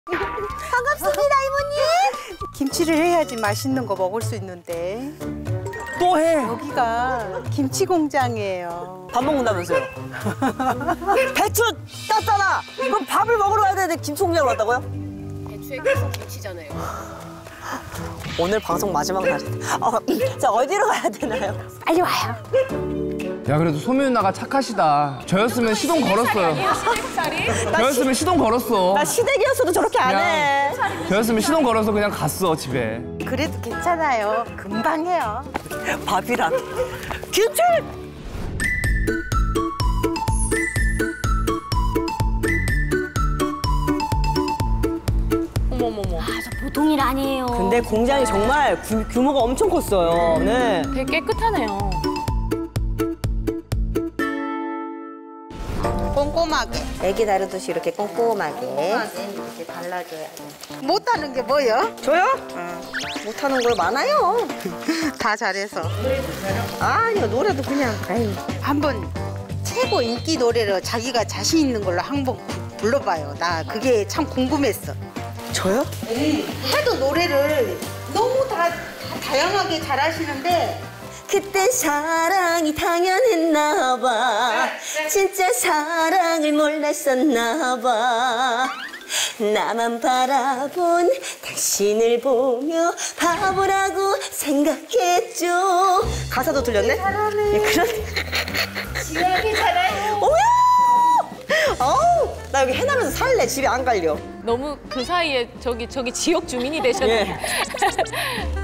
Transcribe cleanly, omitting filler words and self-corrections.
반갑습니다, 이모님. 김치를 해야지 맛있는 거 먹을 수 있는데. 또 해. 여기가 김치 공장이에요. 밥 먹는다면서요? 배추 땄잖아. 그럼 밥을 먹으러 가야 되는데 김치 공장으로 왔다고요? 배추에 계속 김치잖아요. 오늘 방송 마지막 날인데. 자, 어디로 가야 되나요? 빨리 와요. 야, 그래도 소미 누나가 착하시다. 저였으면 시동 걸었어요. 저였으면 시동 걸었어. 나 시댁이었어도 저렇게 안 해. 저였으면 시동 걸어서 그냥 갔어, 집에. 그래도 괜찮아요. 금방 해요. 밥이랑 김치! 어머머머. 보통 일 아니에요. 근데 공장이 정말 규모가 엄청 컸어요. 네. 되게 깨끗하네요. 꼼꼼하게. 애기 다루듯이 이렇게 꼼꼼하게 이렇게 발라줘야 돼. 못하는 게 뭐요? 저요? 못하는 거 많아요. 다 잘해서. 아니요, 노래도 그냥. 아유. 한번 최고 인기 노래로 자기가 자신 있는 걸로 한번 불러봐요. 나 그게 참 궁금했어. 저요? 하도 노래를 너무 다 다양하게 잘하시는데 그땐 사랑이 당연했나 봐. 진짜 사랑을 몰랐었나 봐. 나만 바라본 당신을 보며 바보라고 생각했죠. 가사도 들렸네? 잘하네. 그런. 지하게 잘해요. 어우, 나 여기 해남에서 살래. 집에 안 갈려. 너무 그 사이에 저기 지역 주민이 되셨네. 예.